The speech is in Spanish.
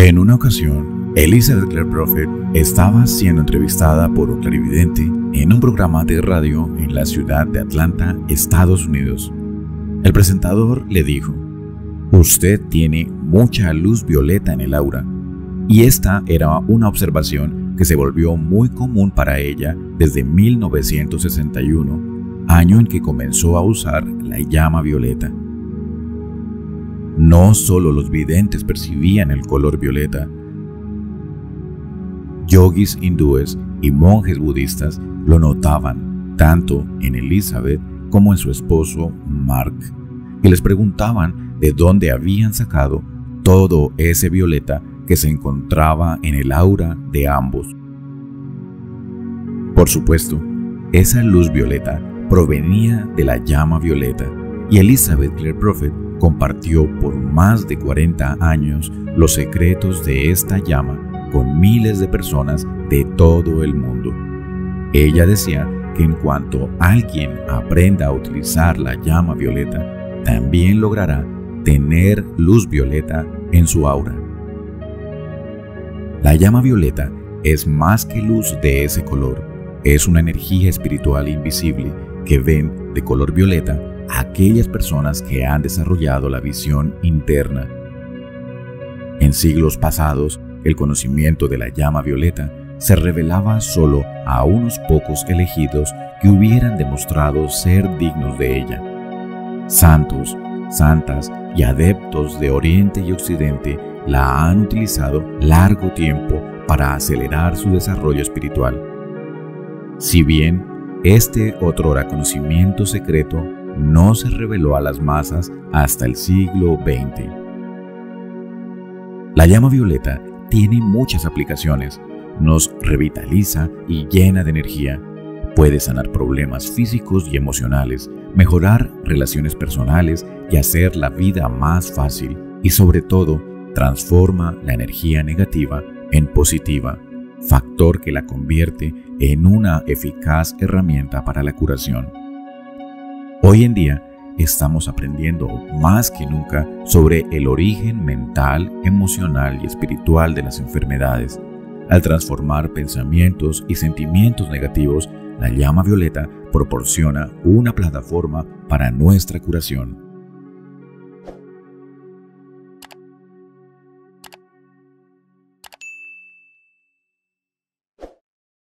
En una ocasión, Elizabeth Clare Prophet estaba siendo entrevistada por un clarividente en un programa de radio en la ciudad de Atlanta, Estados Unidos. El presentador le dijo: "Usted tiene mucha luz violeta en el aura", y esta era una observación que se volvió muy común para ella desde 1961, año en que comenzó a usar la llama violeta. No solo los videntes percibían el color violeta. Yogis hindúes y monjes budistas lo notaban tanto en Elizabeth como en su esposo Mark, y les preguntaban de dónde habían sacado todo ese violeta que se encontraba en el aura de ambos. Por supuesto, esa luz violeta provenía de la llama violeta, y Elizabeth Clare Prophet compartió por más de 40 años los secretos de esta llama con miles de personas de todo el mundo. Ella decía que en cuanto alguien aprenda a utilizar la llama violeta, también logrará tener luz violeta en su aura. La llama violeta es más que luz de ese color, es una energía espiritual invisible que ven de color violeta aquellas personas que han desarrollado la visión interna. En siglos pasados, el conocimiento de la llama violeta se revelaba solo a unos pocos elegidos que hubieran demostrado ser dignos de ella. Santos, santas y adeptos de Oriente y Occidente la han utilizado largo tiempo para acelerar su desarrollo espiritual. Si bien este otrora conocimiento secreto no se reveló a las masas hasta el siglo XX. La llama violeta tiene muchas aplicaciones, nos revitaliza y llena de energía, puede sanar problemas físicos y emocionales, mejorar relaciones personales y hacer la vida más fácil, y sobre todo, transforma la energía negativa en positiva, factor que la convierte en una eficaz herramienta para la curación. Hoy en día estamos aprendiendo más que nunca sobre el origen mental, emocional y espiritual de las enfermedades. Al transformar pensamientos y sentimientos negativos, la llama violeta proporciona una plataforma para nuestra curación.